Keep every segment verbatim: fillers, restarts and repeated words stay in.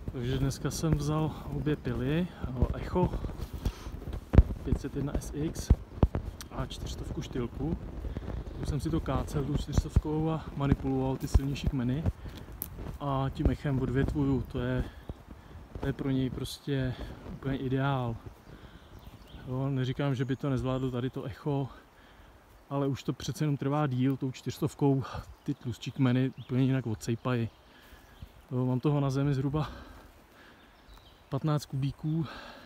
Takže dneska jsem vzal obě pily, Echo pět set jedna S X a čtyři sta štylku. Už jsem si to kácel, tu čtyři sta a manipuloval ty silnější kmeny a tím Echem odvětvuju, to je, to je pro něj prostě úplně ideál. Jo, neříkám, že by to nezvládlo tady to Echo, ale už to přece jenom trvá díl, tou čtyřstovkou ty tlustší kmeny úplně jinak odsejpají. Jo, mám toho na zemi zhruba patnáct kubíků.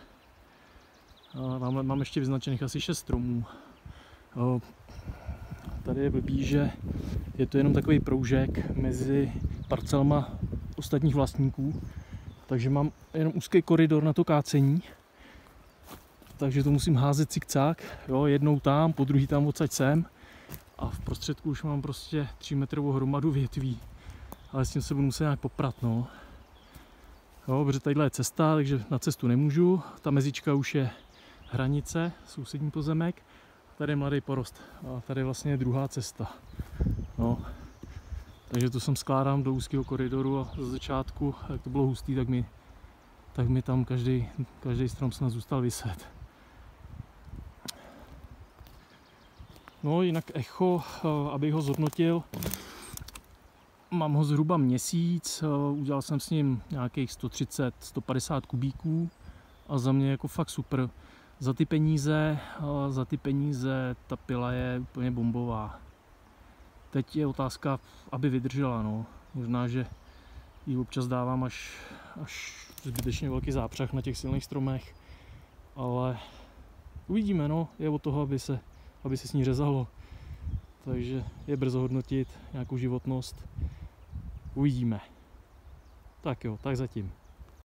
A mám, mám ještě vyznačených asi šest stromů. Jo, tady je blbý, že je to jenom takový proužek mezi parcelama ostatních vlastníků, takže mám jenom úzký koridor na to kácení, takže to musím házet cikcák, jo, jednou tam, po druhý tam odsaď sem a v prostředku už mám prostě tři metrovou hromadu větví, ale s tím se budu muset nějak poprat, no. Jo, protože tadyhle je cesta, takže na cestu nemůžu, ta mezička už je hranice, sousední pozemek, tady je mladý porost a tady je vlastně druhá cesta. No. Takže to jsem skládám do úzkého koridoru a ze začátku, jak to bylo hustý, tak mi, tak mi tam každý, každý strom snad zůstal viset. No jinak Echo, abych ho zhodnotil, mám ho zhruba měsíc, udělal jsem s ním nějakých sto třicet až sto padesát kubíků a za mě jako fakt super. Za ty peníze, za ty peníze ta pila je úplně bombová. Teď je otázka, aby vydržela, no. Možná, že ji občas dávám až, až zbytečně velký zápřah na těch silných stromech, ale uvidíme, no. Je od toho, aby se, aby se s ní řezalo. Takže je brzo hodnotit nějakou životnost. Uvidíme. Tak jo, tak zatím.